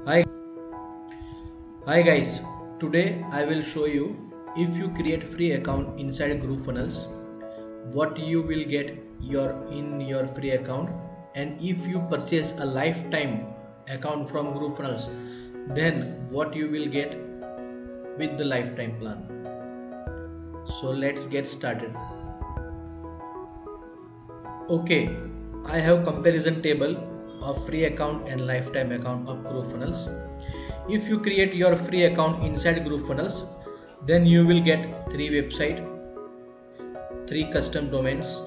Hi, hi guys. Today I will show you if you create free account inside GrooveFunnels, what you will get in your free account, and if you purchase a lifetime account from GrooveFunnels, then what you will get with the lifetime plan. So let's get started. Okay, I have comparison table of free account and lifetime account of GrooveFunnels. If you create your free account inside GrooveFunnels, then you will get three website, three custom domains,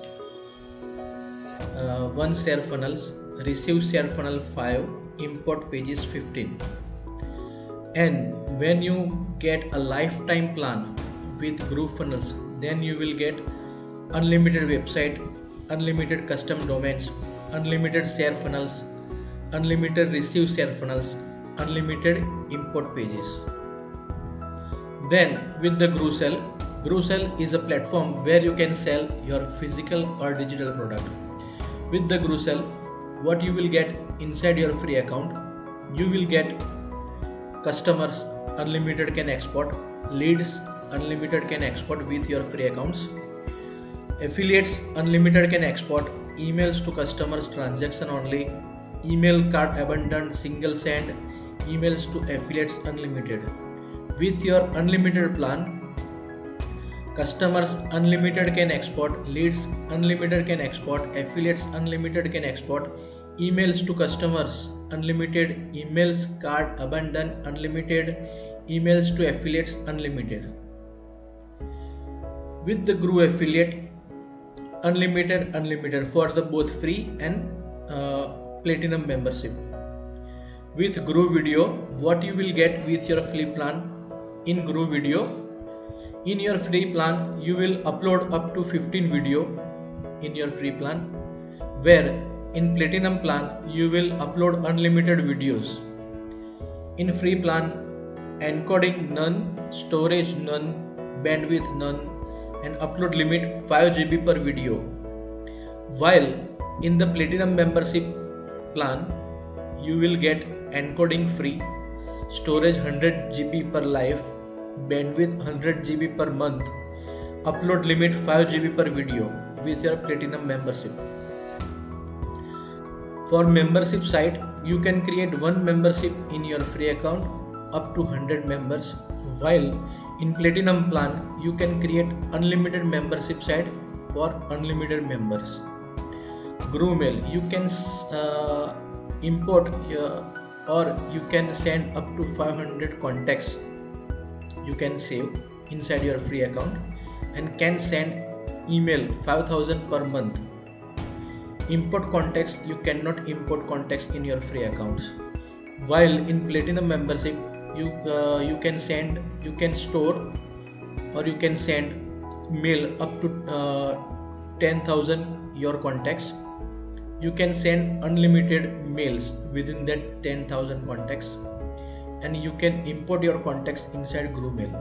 one share funnels, receive share funnel 5, import pages 15. And when you get a lifetime plan with GrooveFunnels, then you will get unlimited website, unlimited custom domains, unlimited share funnels, unlimited receive share funnels, unlimited import pages. Then with the GrooveSell is a platform where you can sell your physical or digital product. With the GrooveSell, what you will get inside your free account, you will get customers unlimited can export, leads unlimited can export with your free accounts, affiliates unlimited can export, emails to customers transaction only, email cart abundant single send, emails to affiliates unlimited. With your unlimited plan, customers unlimited can export, leads unlimited can export, affiliates unlimited can export, emails to customers unlimited, emails cart abundant unlimited, emails to affiliates unlimited. With the Groove affiliate, unlimited for the both free and platinum membership. With Groove Video, what you will get with your free plan in Groove Video, in your free plan you will upload up to 15 video in your free plan, where in platinum plan you will upload unlimited videos. In free plan, encoding none, storage none, bandwidth none, and upload limit 5 GB per video. While in the platinum membership plan you will get encoding free, storage 100 GB per live, bandwidth 100 GB per month, upload limit 5 GB per video with your platinum membership. For membership site, you can create one membership in your free account up to 100 members, while in platinum plan you can create unlimited membership site for unlimited members. GrooveMail, you can import or you can send up to 500 contacts you can save inside your free account, and can send email 5000 per month. Import contacts, you cannot import contacts in your free accounts, while in platinum membership you can send, you can store, or you can send mail up to 10,000 your contacts. You can send unlimited mails within that 10,000 contacts, and you can import your contacts inside GrooveMail.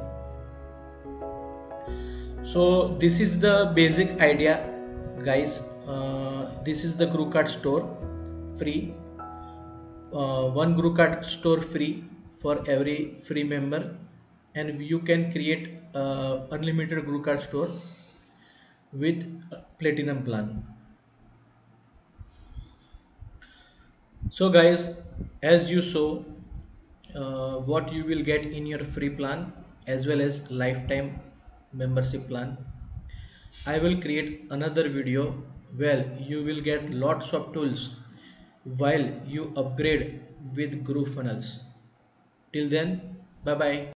So this is the basic idea, guys. This is the GrooveCard store free, one GrooveCard store free for every free member, and you can create unlimited GrooveCard store with platinum plan. So guys, as you saw what you will get in your free plan as well as lifetime membership plan, I will create another video where you will get lots of tools while you upgrade with GrooveFunnels. Till then, bye bye.